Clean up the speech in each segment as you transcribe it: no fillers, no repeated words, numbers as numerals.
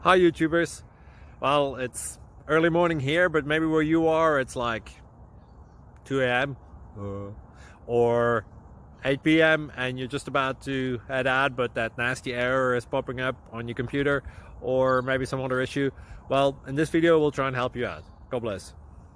Hi YouTubers. Well, it's early morning here, but maybe where you are it's like 2 a.m. or 8 p.m. and you're just about to head out, but that nasty error is popping up on your computer, or maybe some other issue. Well, in this video we'll try and help you out. God bless.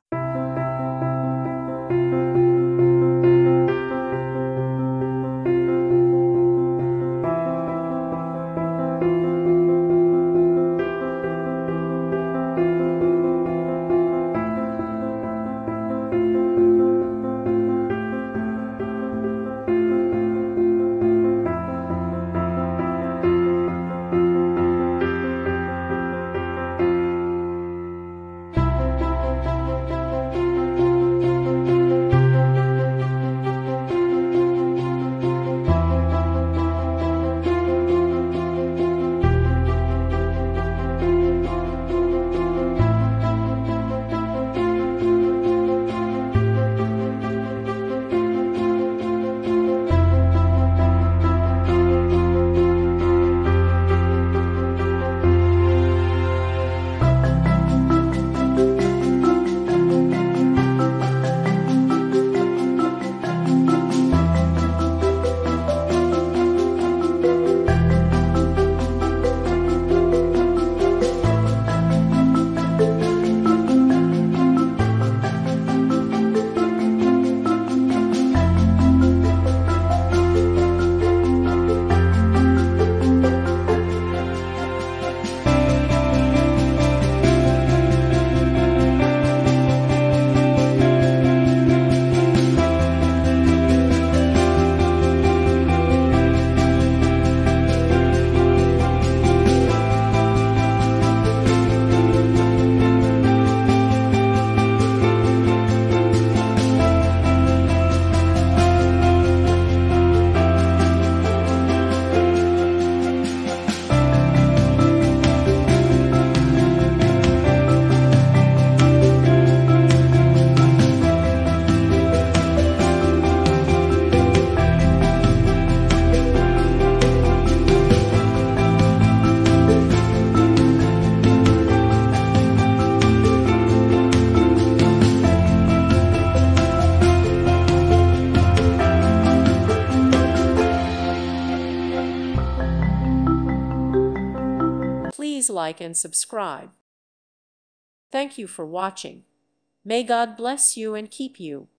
Please like and subscribe. Thank you for watching. May God bless you and keep you.